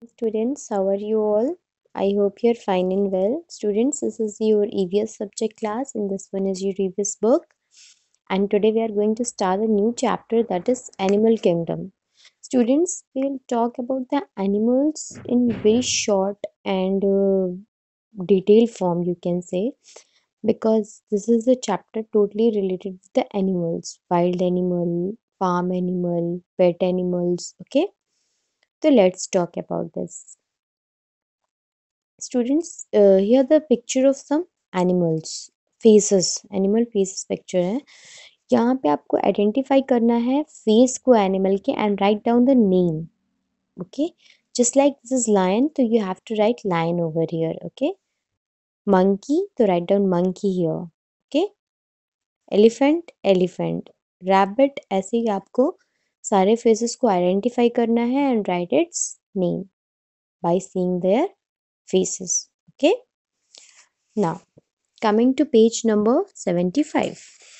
Students, how are you all? I hope you're fine and well. Students, this is your E.V.S subject class, and this one is your E.V.S book. And today we are going to start a new chapter, that is Animal Kingdom. Students, we'll talk about the animals in very short and detailed form, you can say, because this is a chapter totally related with the animals, wild animal, farm animal, pet animals. Okay, so let's talk about this. Students, here the picture of some animals faces, animal faces picture है. यहाँ पे आपको identify करना है face को animal के and write down the name. Okay, just like this is lion, तो you have to write lion over here. Okay, monkey, तो write down monkey here. Okay, elephant elephant, rabbit, ऐसे ही आपको सारे फेसेस को identify करना है and write its name by seeing their faces. Okay, now coming to page number 75.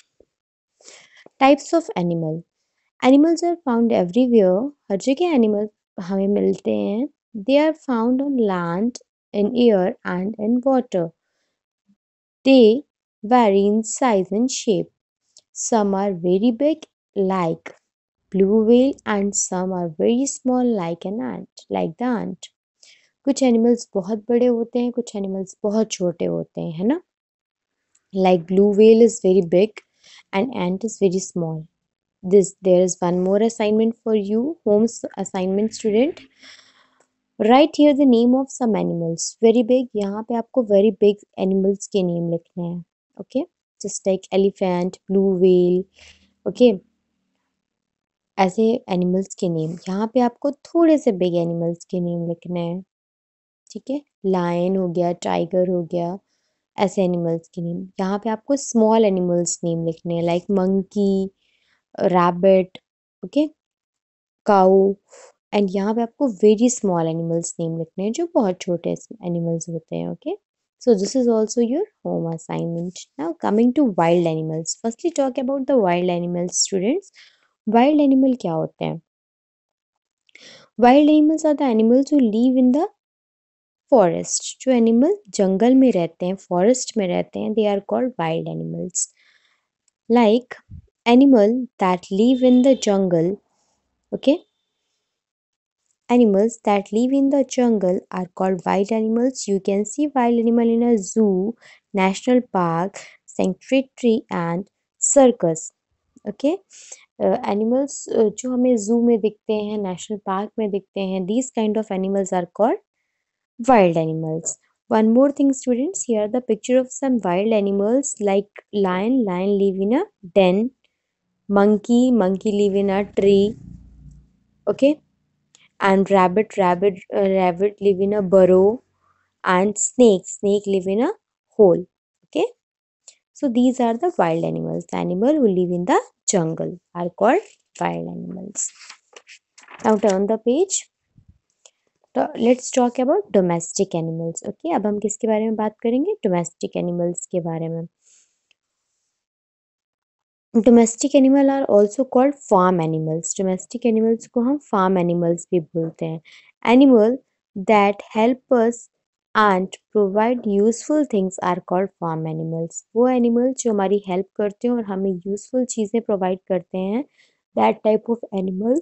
Types of animal. Animals are found everywhere. हर जगह animals हमें मिलते हैं. They are found on land, in air and in water. They vary in size and shape. Some are very big like blue whale and some are very small like an ant, like the ant. कुछ animals बहुत बड़े होते हैं, कुछ animals बहुत छोटे होते हैं, है ना. Like blue whale is very big and ant is very small. There is one more assignment for you, home assignment student. Write here the name of some animals. Very big, यहाँ पे आपको very big animals के name लिखने हैं. Okay, just like elephant, blue whale. Okay, ऐसे animals के name. यहाँ पे आपको थोड़े से big animals के name लिखने हैं. ठीक है, lion हो गया, tiger हो गया, ऐसे एनिमल्स के नेम. यहाँ पे आपको स्मॉल एनिमल्स नेम लिखने हैं, like monkey, rabbit, okay, cow. And यहाँ पे आपको वेरी स्मॉल एनिमल्स नेम लिखने हैं जो बहुत छोटे एनिमल्स होते हैं. Okay, so this is also your home assignment. Now coming to wild animals. Firstly talk about the wild animals. Students, wild animal क्या होते हैं? Wild animals are the animals who live in the forest. जो animal जंगल में रहते हैं, forest में रहते हैं, they are called wild animals. Like animal that live in the jungle. Okay, animals that live in the jungle are called wild animals. You can see wild animal in a zoo, national park, sanctuary and circus. Okay, animals जो हमें zoo में दिखते हैं, national park में दिखते हैं, these kind of animals are called wild animals. One more thing students, here the picture of some wild animals like lion. Lion live in a den. Monkey live in a tree. Okay, and rabbit live in a burrow, and snake live in a hole. Okay, so these are the wild animals. The animal who live in the jungle are called wild animals. Now turn the page. तो let's talk about domestic animals. Okay, अब हम किसके बारे में बात करेंगे? Domestic animals के बारे में. Domestic animal are also called farm animals. Domestic animals को हम फार्म एनिमल्स भी बोलते हैं. Animal that help us and provide useful things are called farm animals. वो एनिमल जो हमारी हेल्प करते हैं और हमें यूजफुल चीज़ें प्रोवाइड करते हैं, that type of animals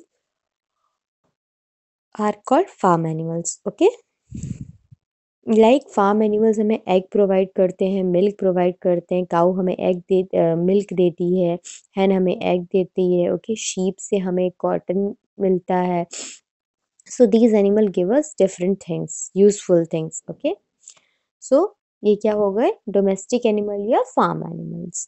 are called farm animals. Okay, like farm animals हमें एग प्रोवाइड करते हैं, मिल्क प्रोवाइड करते हैं. काऊ हमें मिल्क देती है, हैन हमें एग देती है. ओके, शीप से हमें कॉटन मिलता है. So these animal give us different things, useful things. Okay, so ये क्या हो गए? डोमेस्टिक एनिमल या farm animals.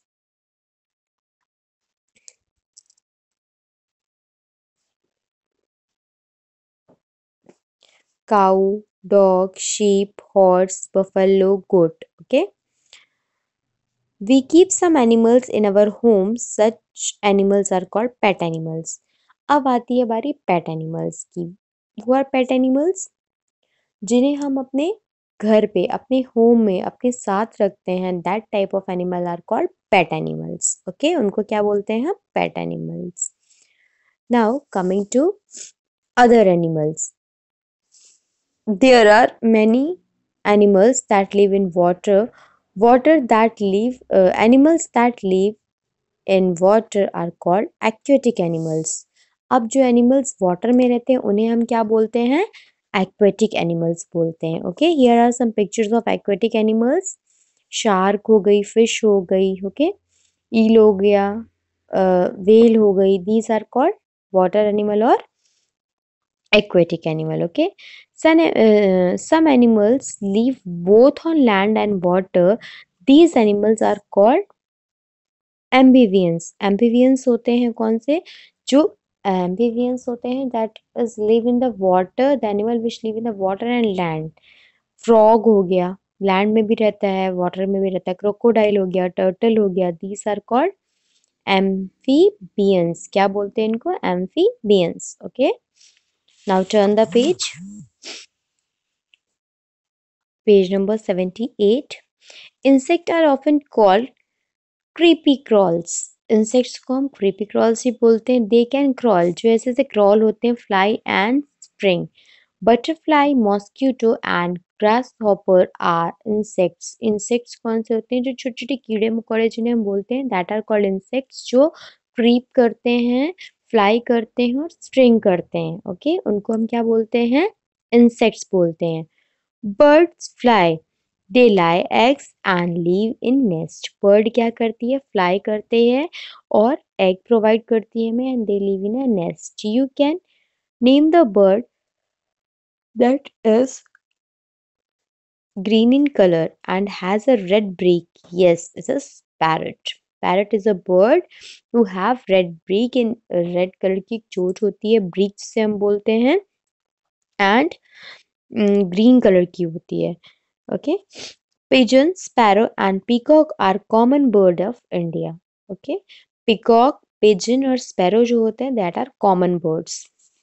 Cow, dog, sheep, horse, buffalo, goat. Okay. We keep some animals in our homes. Such animals are called pet animals. अब आती है बारी pet animals की. Who are pet animals? जिन्हें हम अपने घर पे, अपने होम में अपने साथ रखते हैं. That type of animal are called pet animals. Okay, उनको क्या बोलते हैं हम? Pet animals. Now coming to other animals. There are many animals that live in water. Animals that live in water are called aquatic animals. अब जो animals water में रहते हैं उन्हें हम क्या बोलते हैं? एक्वेटिक एनिमल्स बोलते हैं. Okay, here are some pictures of aquatic animals. Shark हो गई, फिश हो गई, ओके, ईल हो गया, वेल हो गई. These are called water animal और aquatic animal. Okay, some animals live both on land and water. These animals are called amphibians. Amphibians होते हैं कौन से? जो amphibians होते हैं that is live in the water, the animal which live in the water and land. Frog हो गया, land में भी रहता है, water में भी रहता है. Crocodile हो गया, turtle हो गया. These are called amphibians. क्या बोलते हैं इनको? Amphibians. Okay, now turn the page. Page number 78. Insects are often called creepy crawls. Insects को हम creepy crawls ही बोलते हैं. They can crawl, जो ऐसे ऐसे crawl होते हैं, fly and spring. Butterfly, mosquito and grasshopper are insects. Insects कौन से होते हैं? जो छोटे छोटे कीड़े मकोड़े जिन्हें हम बोलते हैं, that are called insects, जो creep करते हैं, fly करते हैं और spring करते हैं. ओके, उनको हम क्या बोलते हैं? insects बोलते हैं. Birds fly. They lay eggs and live in nest. Bird क्या करती है? Fly करते हैं और egg provide करती है हमें and they live in a nest. You can name the bird that is green in color and has a red beak. Yes, it's a parrot. Parrot is a bird who have red beak. In red color की चोंच होती है, beak से हम बोलते हैं, and green color की होती है. Okay, pigeon, sparrow and peacock are common bird of India. Okay, peacock, pigeon और sparrow जो होते हैं that are common birds.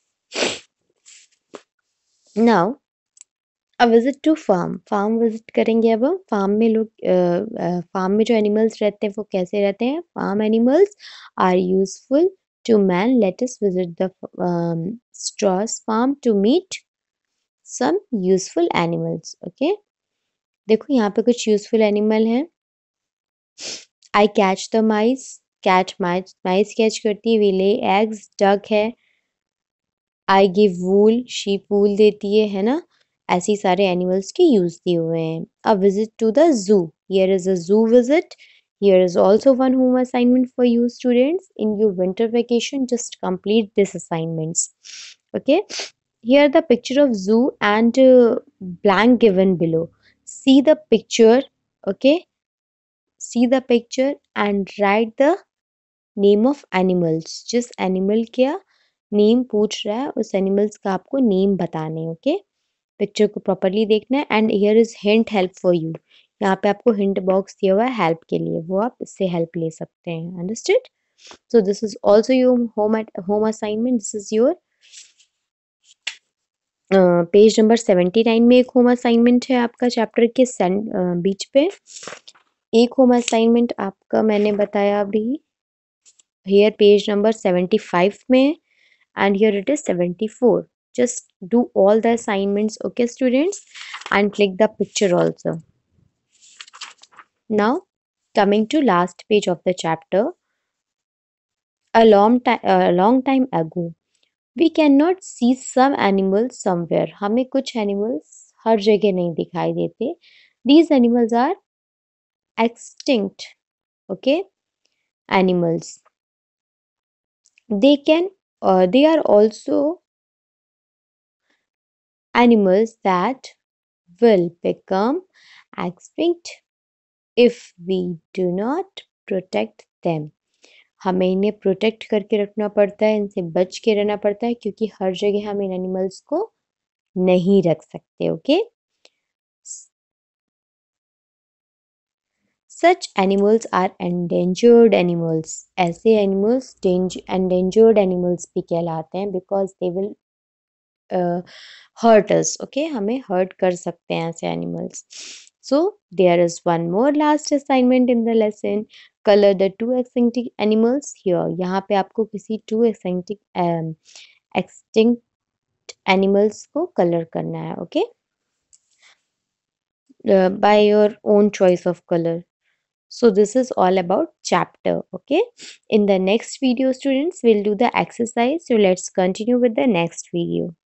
Now a visit to farm. Farm visit करेंगे अब हम. Farm में लोग farm में जो animals रहते हैं वो कैसे रहते हैं? Farm animals are useful to man. Let us visit the Strauss farm to meet some useful animals. Okay, देखो यहाँ पे कुछ यूजफुल एनिमल हैं. I catch the mice. Cat mice, mice catch करती है. वी ले एग्स, डक है. I give wool, sheep वूल देती है ना. ऐसी सारे एनिमल्स के यूज दिए हुए हैं. A visit to the zoo. Here is a zoo visit. Here is also one home assignment for you students. In your winter vacation, just complete these assignments. Okay. Here the picture of zoo and blank given below. See the picture. Okay. See the picture and write the name of animals. जिस animal का name पूछ रहा है उस animals का आपको name बताने हैं. ओके, पिक्चर को प्रॉपरली देखना है. And here is hint help for you. यहाँ पे आपको हिंट बॉक्स दिया हुआ है हेल्प के लिए, वो आप इससे हेल्प ले सकते हैं. Understood? So this is also your home assignment. This is your page number 79 में एक होम असाइनमेंट है आपका चैप्टर के बीच पे. एक होम असाइनमेंट आपका मैंने बताया अभी. Here page number 75 में and here it is 74. Just do all the assignments, okay students, and click the picture also. Now coming to last page of the chapter. A long time ago we cannot see some animals somewhere. हमें कुछ animals हर जगह नहीं दिखाई देते. These animals are extinct, okay, animals. They are also animals that will become extinct if we do not protect them. हमें इन्हें protect करके रखना पड़ता है, इनसे बच के रहना पड़ता है, क्योंकि हर जगह हम इन एनिमल्स को नहीं रख सकते. Okay, such animals are endangered animals. ऐसे एनिमल्स एंडेंजर्ड एनिमल्स भी कहलाते हैं because they will hurt us. Okay, हमें hurt कर सकते हैं ऐसे animals. So there is one more last assignment in the lesson. Color the two extinct animals here. यहाँ पे आपको किसी two extinct एनिमल्स को कलर करना है. ओके, by your own choice of color. So this is all about chapter. Okay, in the next video students we'll do the exercise, so let's continue with the next video.